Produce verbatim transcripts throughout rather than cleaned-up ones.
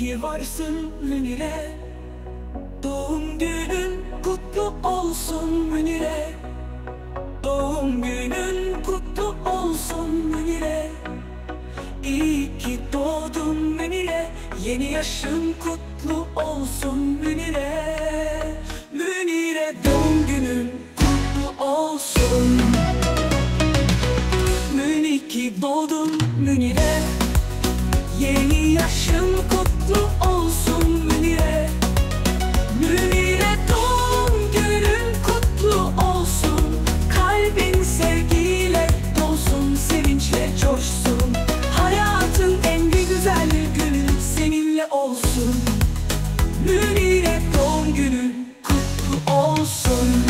ki varsın Münire. Doğum günün kutlu olsun Münire. Doğum günün kutlu olsun Münire. İyi ki doğdun Münire. Yeni yaşın kutlu olsun Münire. Münire doğum günün kutlu olsun. Münire ki doğdun Münire. Yeni yaşın kutlu olsun Münire. Münire doğum günün kutlu olsun. Kalbin sevgiyle dolsun, sevinçle coşsun. Hayatın en güzel günü seninle olsun. Münire doğum günün kutlu olsun.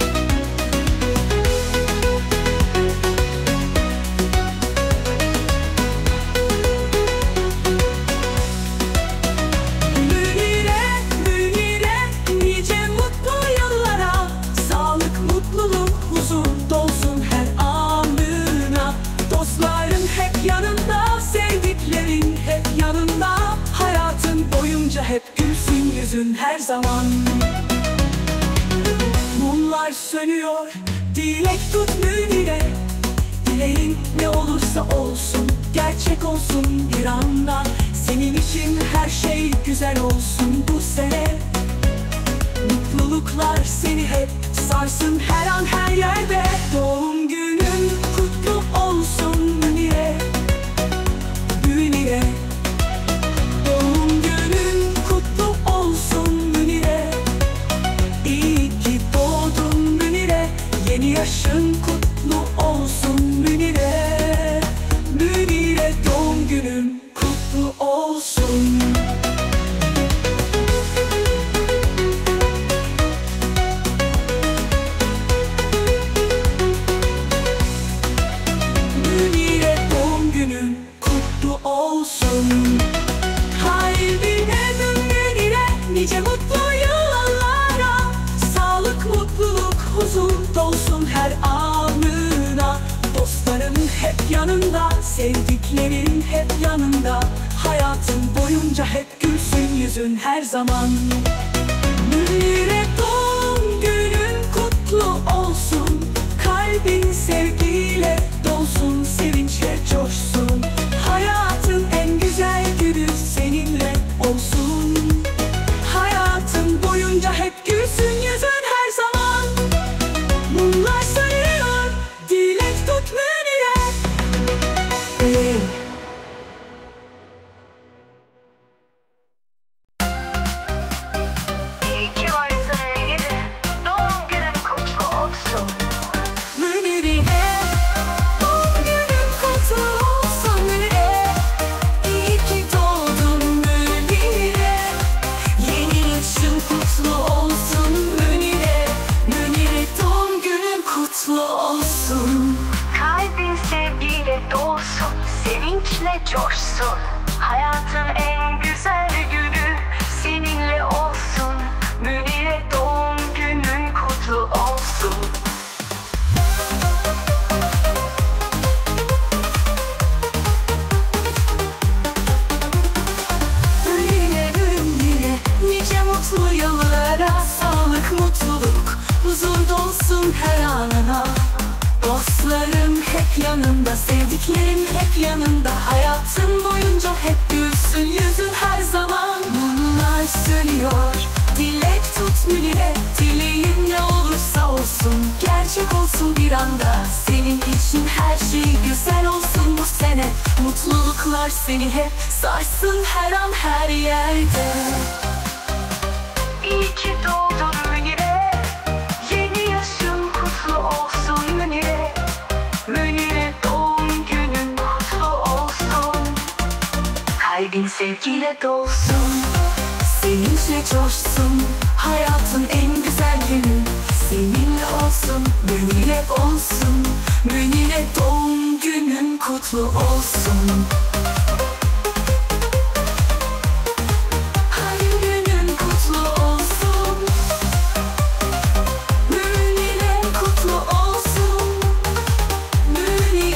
Hep gülsün yüzün her zaman. Mumlar sönüyor, dilek tut Münire. Dileğin ne olursa olsun, gerçek olsun bir anda. Senin için her şey güzel olsun bu sene. Mutluluklar seni hep sarsın her an her yerde. Doğum günün kutlu olsun Münire. Münire. Yeni yaşın kutlu olsun Münire. Münire doğum günün kutlu olsun. Münire doğum günün kutlu olsun. Kalbine Münire nice mutlu yıllara. Sağlık, mutluluk, huzur dolsun her anına. Dostların hep yanında, sevdiklerin hep yanında. Hayatın boyunca hep gülsün yüzün her zaman. Münire doğum günün kutlu olsun. Kalbin sevgiyle dolsun, sevinçle coşsun. Hayatın en güzel günü seninle olsun. Hayatın boyunca hep gülsün yüzün her zaman. Mumlar sönüyor, dilek tut Münire. İyi ki varsın Münire. Doğum günün kutlu olsun. Münire, doğum günün kutlu olsun Münire. İyi ki doğdun Münire. Yeni yaşın kutlu olsun Münire. Münire doğum günün kutlu olsun. Kalbin sevgiyle dolsun, sevinçle coşsun. Hayatın en güzel günü seninle olsun. Münire doğum günün kutlu olsun. Münire, Münire, nice mutlu yıllara. Sağlık, mutluluk, huzur dolsun her anına. Dostların hep yanında, sevdiklerin hep yanında. Hayatın boyunca hep gülsün yüzün her zaman. Mumlar sönüyor, dilek tut Münire. Dileğin ne olursa olsun, gerçek olsun bir anda. Senin için her şey güzel olsun bu sene. Mutluluklar seni hep sarsın her an her yerde. İyi ki doğdun Münire. Yeni yaşın kutlu olsun Münire. Münire doğum günün kutlu olsun. Kalbin sevgiyle dolsun, Sevinçle coşsun. Hayatın en güzel günü seninle olsun. Münire olsun. Münire doğum günün kutlu olsun.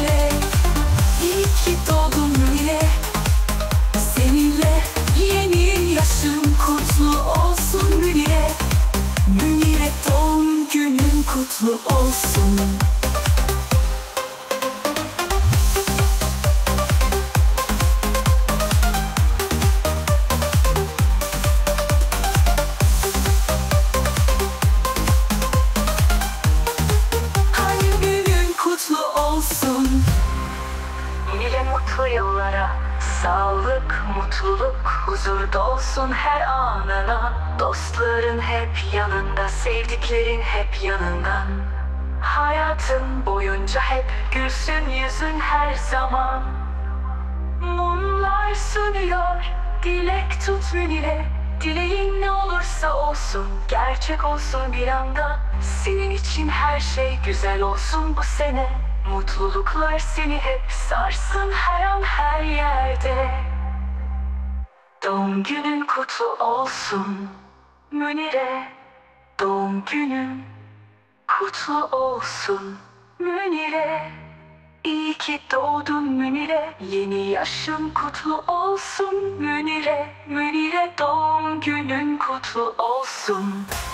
Seninle yeni huzur dolsun her anına. Dostların hep yanında, sevdiklerin hep yanında. Hayatın boyunca hep gülsün yüzün her zaman. Mumlar sönüyor, dilek tut münire. Dileğin ne olursa olsun, gerçek olsun bir anda. Senin için her şey güzel olsun bu sene. Mutluluklar seni hep sarsın her an her yerde. Doğum günün kutlu olsun Münire. Doğum günün kutlu olsun Münire. İyi ki doğdun Münire. Yeni yaşın kutlu olsun Münire. Münire doğum günün kutlu olsun.